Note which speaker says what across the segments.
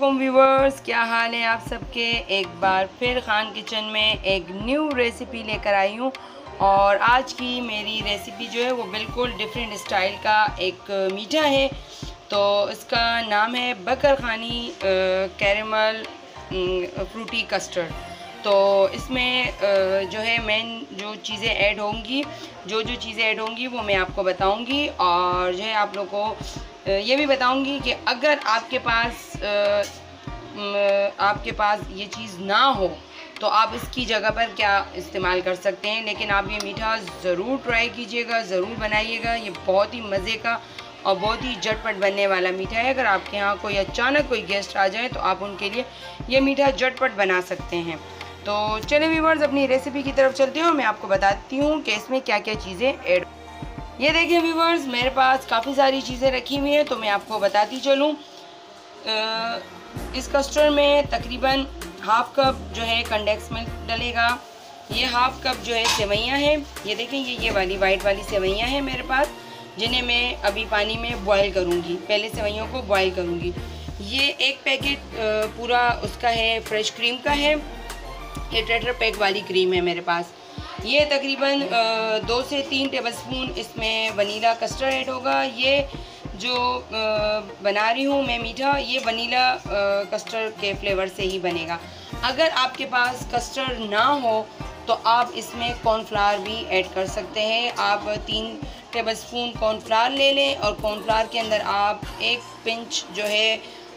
Speaker 1: वालेकुम व्यूवर्स, क्या हाल है आप सबके। एक बार फिर खान किचन में एक न्यू रेसिपी लेकर आई हूँ और आज की मेरी रेसिपी जो है वो बिल्कुल डिफरेंट स्टाइल का एक मीठा है। तो इसका नाम है बकरखानी कैरेमल फ्रूटी कस्टर्ड। तो इसमें जो है मेन जो चीज़ें ऐड होंगी वो मैं आपको बताऊंगी और जो है आप लोगों को ये भी बताऊंगी कि अगर आपके पास ये चीज़ ना हो तो आप इसकी जगह पर क्या इस्तेमाल कर सकते हैं। लेकिन आप ये मीठा ज़रूर ट्राई कीजिएगा, ज़रूर बनाइएगा। ये बहुत ही मज़े का और बहुत ही झटपट बनने वाला मीठा है। अगर आपके यहाँ कोई अचानक कोई गेस्ट आ जाए तो आप उनके लिए ये मीठा झटपट बना सकते हैं। तो चलिए व्यूवर्स, अपनी रेसिपी की तरफ चलते हैं और मैं आपको बताती हूँ कि इसमें क्या क्या चीज़ें ऐड। ये देखिए व्यूवर्स, मेरे पास काफ़ी सारी चीज़ें रखी हुई हैं तो मैं आपको बताती चलूँ। इस कस्टर्ड में तकरीबन हाफ़ कप जो है कंडेंस मिल्क डलेगा। ये हाफ़ कप जो है सेवइयाँ हैं। ये देखें, ये वाली वाइट वाली सेवइयाँ हैं मेरे पास, जिन्हें मैं अभी पानी में बॉईल करूँगी। पहले सेवइयों को बॉईल करूँगी। ये एक पैकेट पूरा उसका है फ्रेश क्रीम का है। ये टेट्रा पैक वाली क्रीम है मेरे पास। ये तकरीबन 2 से 3 टेबलस्पून इसमें वनीला कस्टर्ड ऐड होगा। ये जो बना रही हूँ मैं मीठा, ये वनीला कस्टर्ड के फ्लेवर से ही बनेगा। अगर आपके पास कस्टर्ड ना हो तो आप इसमें कॉर्नफ्लावर भी ऐड कर सकते हैं। आप 3 टेबलस्पून कॉर्नफ्लावर ले लें और कॉर्नफ्लावर के अंदर आप 1 पिंच जो है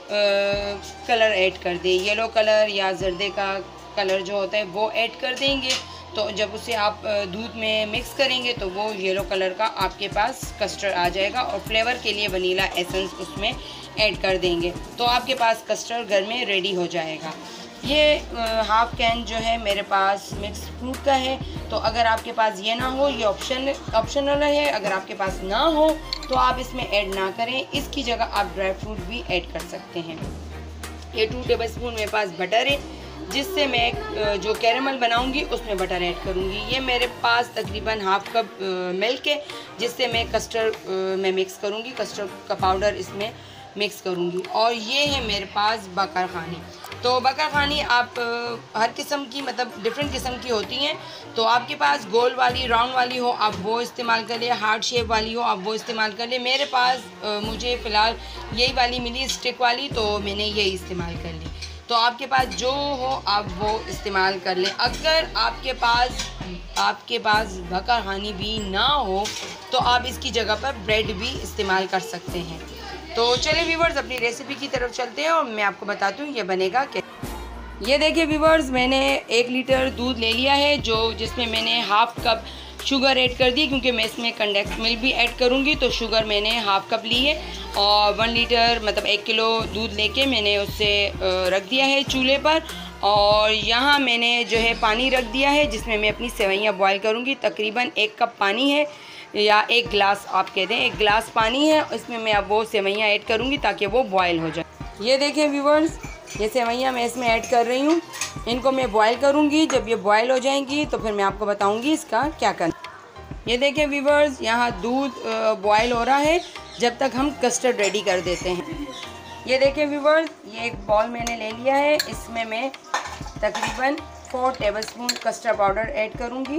Speaker 1: कलर ऐड कर दें। येलो कलर या जर्दे का कलर जो होता है वो ऐड कर देंगे। तो जब उसे आप दूध में मिक्स करेंगे तो वो येलो कलर का आपके पास कस्टर्ड आ जाएगा और फ्लेवर के लिए वनीला एसेंस उसमें ऐड कर देंगे तो आपके पास कस्टर्ड घर में रेडी हो जाएगा। ये हाफ कैन जो है मेरे पास मिक्स फ्रूट का है। तो अगर आपके पास ये ना हो, ये ऑप्शनल है। अगर आपके पास ना हो तो आप इसमें ऐड ना करें। इसकी जगह आप ड्राई फ्रूट भी ऐड कर सकते हैं। ये 2 टेबलस्पून मेरे पास बटर है, जिससे मैं जो कैरेमल बनाऊंगी उसमें बटर ऐड करूंगी। ये मेरे पास तकरीबन हाफ़ कप मिल्क है, जिससे मैं कस्टर्ड में मिक्स करूंगी। कस्टर्ड का पाउडर इसमें मिक्स करूंगी। और ये है मेरे पास बकरखानी। तो बकरखानी आप हर किस्म की, मतलब डिफरेंट किस्म की होती हैं। तो आपके पास गोल वाली, राउंड वाली हो आप वो इस्तेमाल कर ले, हार्ट शेप वाली हो आप वो इस्तेमाल कर ले। मेरे पास मुझे फ़िलहाल यही वाली मिली, स्टिक वाली, तो मैंने यही इस्तेमाल कर ली। तो आपके पास जो हो आप वो इस्तेमाल कर लें। अगर आपके पास बकरखानी भी ना हो तो आप इसकी जगह पर ब्रेड भी इस्तेमाल कर सकते हैं। तो चलिए व्यूवर्स, अपनी रेसिपी की तरफ चलते हैं और मैं आपको बताती हूँ ये बनेगा कैसे। ये देखिए व्यूवर्स, मैंने 1 लीटर दूध ले लिया है, जिसमें मैंने हाफ़ कप शुगर ऐड कर दी, क्योंकि मैं इसमें कंडेंस मिल्क भी ऐड करूँगी। तो शुगर मैंने हाफ़ कप ली है और 1 लीटर मतलब 1 किलो दूध लेके मैंने उससे रख दिया है चूल्हे पर। और यहाँ मैंने जो है पानी रख दिया है, जिसमें मैं अपनी सेवइयाँ बॉईल करूँगी। तकरीबन 1 कप पानी है या 1 गिलास आप कह दें, 1 गिलास पानी है। इसमें मैं अब वो सेवइयाँ ऐड करूँगी ताकि वो बॉयल हो जाए। ये देखें व्यूवर्स, ये सेवइयाँ मैं इसमें ऐड कर रही हूँ। इनको मैं बॉयल करूँगी। जब ये बॉयल हो जाएंगी तो फिर मैं आपको बताऊँगी इसका क्या करना। ये देखें व्यूवर्स, यहाँ दूध बॉयल हो रहा है, जब तक हम कस्टर्ड रेडी कर देते हैं। ये देखें व्यूवर्स, ये एक बॉल मैंने ले लिया है। इसमें मैं तकरीबन 4 टेबलस्पून कस्टर्ड पाउडर ऐड करूँगी।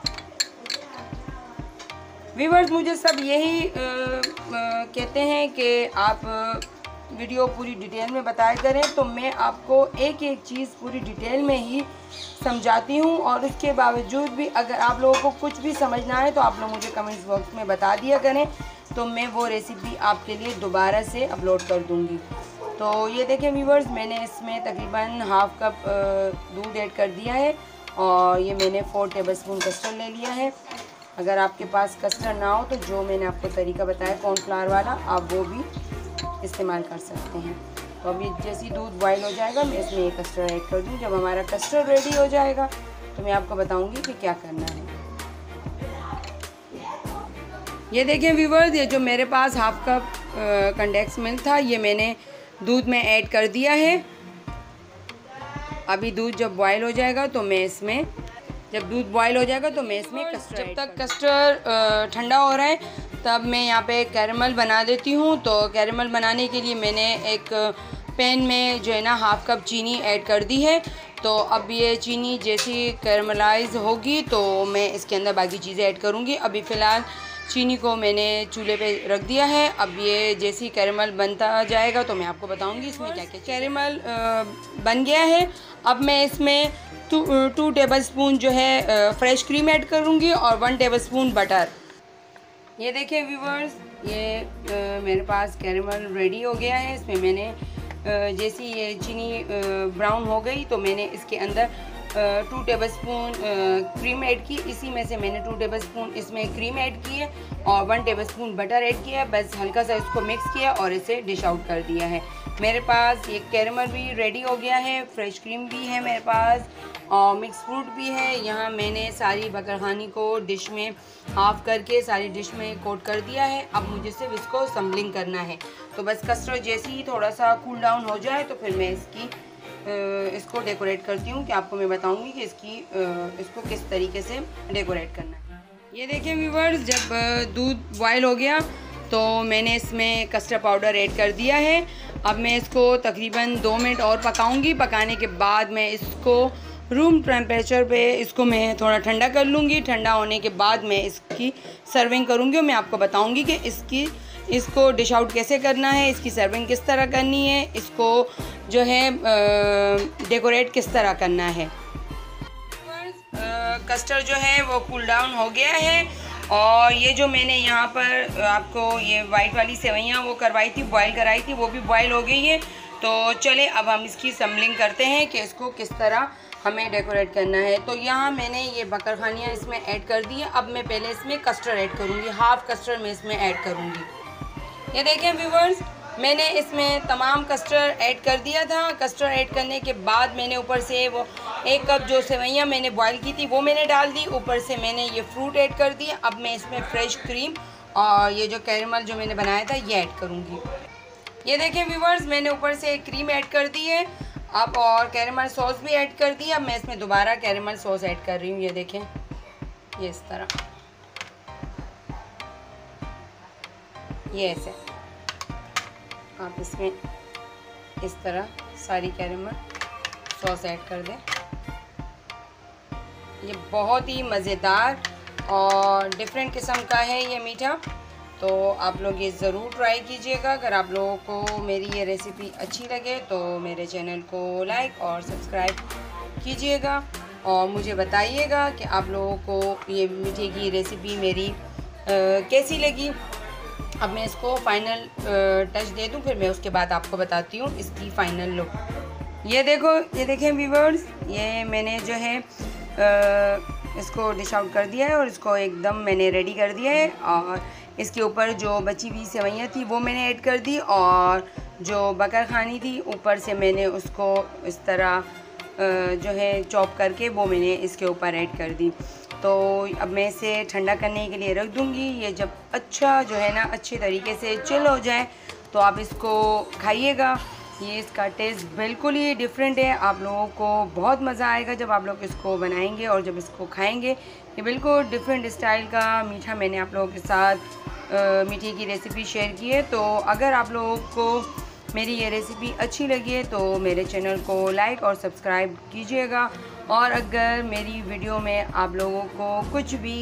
Speaker 1: व्यूवर्स, मुझे सब यही कहते हैं कि आप वीडियो पूरी डिटेल में बताया करें, तो मैं आपको एक एक चीज़ पूरी डिटेल में ही समझाती हूँ। और इसके बावजूद भी अगर आप लोगों को कुछ भी समझना है तो आप लोग मुझे कमेंट्स बॉक्स में बता दिया करें, तो मैं वो रेसिपी आपके लिए दोबारा से अपलोड कर दूँगी। तो ये देखें व्यूवर्स, मैंने इसमें तकरीबन हाफ़ कप दूध ऐड कर दिया है और ये मैंने 4 टेबलस्पून कस्टर्ड ले लिया है। अगर आपके पास कस्टर्ड ना हो तो जो मैंने आपको तरीका बताया कॉर्नफ्लावर वाला, आप वो भी इस्तेमाल कर सकते हैं। तो अभी जैसे ही दूध बॉयल हो जाएगा मैं इसमें एक कस्टर्ड ऐड कर दूँ। जब हमारा कस्टर्ड रेडी हो जाएगा तो मैं आपको बताऊंगी कि क्या करना है। ये देखिए व्यूवर्स, ये जो मेरे पास हाफ़ कप कंडेंस मिल्क था, ये मैंने दूध में ऐड कर दिया है। अभी दूध जब बॉयल हो जाएगा तो मैं इसमें कस्टर्ड, जब तक कस्टर्ड ठंडा हो रहा है तब मैं यहाँ पे कैरेमल बना देती हूँ। तो कैरेमल बनाने के लिए मैंने एक पैन में जो है ना हाफ़ कप चीनी ऐड कर दी है। तो अब ये चीनी जैसी कैरमलाइज़ होगी तो मैं इसके अंदर बाकी चीज़ें ऐड करूँगी। अभी फ़िलहाल चीनी को मैंने चूल्हे पे रख दिया है। अब ये जैसी कैरमल बनता जाएगा तो मैं आपको बताऊँगी इसमें क्या क्या। कैरमल बन गया है। अब मैं इसमें 2 टेबलस्पून जो है फ्रेश क्रीम ऐड करूँगी और 1 टेबलस्पून बटर। ये देखिए व्यूवर्स, ये मेरे पास कैरमल रेडी हो गया है। इसमें मैंने जैसी ये चीनी ब्राउन हो गई तो मैंने इसके अंदर 2 टेबलस्पून क्रीम ऐड की। इसी में से मैंने 2 टेबलस्पून इसमें क्रीम ऐड की है और 1 टेबलस्पून बटर ऐड किया है। बस हल्का सा इसको मिक्स किया और इसे डिश आउट कर दिया है। मेरे पास ये कैरमल भी रेडी हो गया है, फ्रेश क्रीम भी है मेरे पास और मिक्स फ्रूट भी है। यहाँ मैंने सारी बकरखानी को डिश में हाफ़ करके सारी डिश में कोट कर दिया है। अब मुझे सिर्फ इसको सम्बलिंग करना है। तो बस कस्टर्ड जैसे ही थोड़ा सा कूल डाउन हो जाए तो फिर मैं इसको डेकोरेट करती हूँ कि आपको मैं बताऊँगी कि इसको किस तरीके से डेकोरेट करना है। ये देखिए व्यूवर्स, जब दूध बॉयल हो गया तो मैंने इसमें कस्टर्ड पाउडर ऐड कर दिया है। अब मैं इसको तकरीबन 2 मिनट और पकाऊंगी। पकाने के बाद मैं इसको रूम टेम्परेचर पे इसको मैं थोड़ा ठंडा कर लूँगी। ठंडा होने के बाद मैं इसकी सर्विंग करूँगी और मैं आपको बताऊँगी कि इसको डिश आउट कैसे करना है, इसकी सर्विंग किस तरह करनी है, इसको जो है डेकोरेट किस तरह करना है। कस्टर्ड जो है वो कूल डाउन हो गया है और ये जो मैंने यहाँ पर आपको ये वाइट वाली सेवइयाँ वो करवाई थी, बॉयल कराई थी, वो भी बॉयल हो गई है। तो चले अब हम इसकी सम्बलिंग करते हैं कि इसको किस तरह हमें डेकोरेट करना है। तो यहाँ मैंने ये बकरखानियाँ इसमें ऐड कर दी है। अब मैं पहले इसमें कस्टर्ड ऐड करूँगी, हाफ़ कस्टर्ड मैं इसमें ऐड करूँगी। ये देखें व्यूवर्स, मैंने इसमें तमाम कस्टर्ड ऐड कर दिया था। कस्टर्ड ऐड करने के बाद मैंने ऊपर से वो 1 कप जो सेवइयाँ मैंने बॉईल की थी वो मैंने डाल दी। ऊपर से मैंने ये फ्रूट ऐड कर दिया। अब मैं इसमें फ्रेश क्रीम और ये जो कैरमल जो मैंने बनाया था ये ऐड करूँगी। ये देखें व्यूवर्स, मैंने ऊपर से क्रीम ऐड कर दी है अब और कैरमल सॉस भी ऐड कर दी। अब मैं इसमें दोबारा कैरमल सॉस ऐड कर रही हूँ। ये देखें, ये इस तरह, ये ऐसे आप इसमें इस तरह सारी कैरमल सॉस ऐड कर दें। ये बहुत ही मज़ेदार और डिफरेंट किस्म का है ये मीठा। तो आप लोग ये ज़रूर ट्राई कीजिएगा। अगर आप लोगों को मेरी ये रेसिपी अच्छी लगे तो मेरे चैनल को लाइक और सब्सक्राइब कीजिएगा और मुझे बताइएगा कि आप लोगों को ये मीठे की रेसिपी मेरी कैसी लगी। अब मैं इसको फाइनल टच दे दूं, फिर मैं उसके बाद आपको बताती हूँ इसकी फ़ाइनल लुक। ये देखो, ये देखें व्यूवर्स, ये मैंने जो है इसको डिश आउट कर दिया है और इसको एकदम मैंने रेडी कर दिया है। और इसके ऊपर जो बची हुई सेवइयाँ थी वो मैंने ऐड कर दी और जो बकरखानी थी ऊपर से मैंने उसको इस तरह जो है चॉप करके वो मैंने इसके ऊपर ऐड कर दी। तो अब मैं इसे ठंडा करने के लिए रख दूँगी। ये जब अच्छा जो है ना अच्छे तरीके से चिल हो जाए तो आप इसको खाइएगा। ये इसका टेस्ट बिल्कुल ही डिफरेंट है। आप लोगों को बहुत मज़ा आएगा जब आप लोग इसको बनाएंगे और जब इसको खाएंगे। ये बिल्कुल डिफरेंट स्टाइल का मीठा मैंने आप लोगों के साथ मीठे की रेसिपी शेयर की है। तो अगर आप लोगों को मेरी ये रेसिपी अच्छी लगी है तो मेरे चैनल को लाइक और सब्सक्राइब कीजिएगा। और अगर मेरी वीडियो में आप लोगों को कुछ भी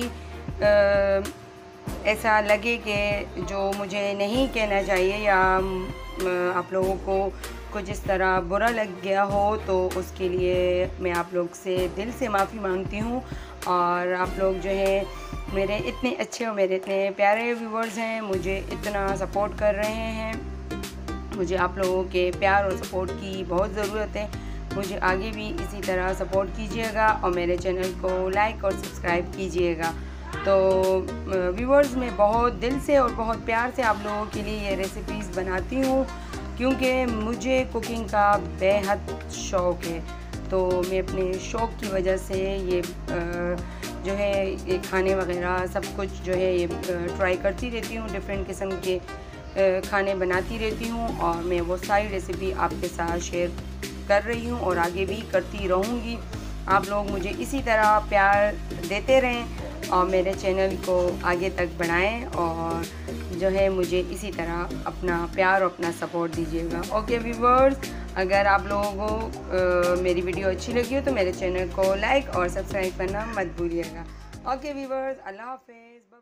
Speaker 1: ऐसा लगे कि जो मुझे नहीं कहना चाहिए या आप लोगों को कुछ इस तरह बुरा लग गया हो तो उसके लिए मैं आप लोग से दिल से माफ़ी मांगती हूँ। और आप लोग जो है मेरे इतने अच्छे और मेरे इतने प्यारे व्यूवर्स हैं, मुझे इतना सपोर्ट कर रहे हैं। मुझे आप लोगों के प्यार और सपोर्ट की बहुत ज़रूरत है। मुझे आगे भी इसी तरह सपोर्ट कीजिएगा और मेरे चैनल को लाइक और सब्सक्राइब कीजिएगा। तो व्यूवर्स, मैं बहुत दिल से और बहुत प्यार से आप लोगों के लिए ये रेसिपीज़ बनाती हूँ क्योंकि मुझे कुकिंग का बेहद शौक़ है। तो मैं अपने शौक़ की वजह से ये जो है ये खाने वगैरह सब कुछ जो है ये ट्राई करती रहती हूँ। डिफरेंट किस्म के खाने बनाती रहती हूँ और मैं वो सारी रेसिपी आपके साथ शेयर कर रही हूँ और आगे भी करती रहूँगी। आप लोग मुझे इसी तरह प्यार देते रहें और मेरे चैनल को आगे तक बढ़ाएं और जो है मुझे इसी तरह अपना प्यार और अपना सपोर्ट दीजिएगा। ओके व्यूअर्स, अगर आप लोगों को मेरी वीडियो अच्छी लगी हो तो मेरे चैनल को लाइक और सब्सक्राइब करना मत भूलिएगा। ओके व्यूअर्स, अल्लाह हाफिज़।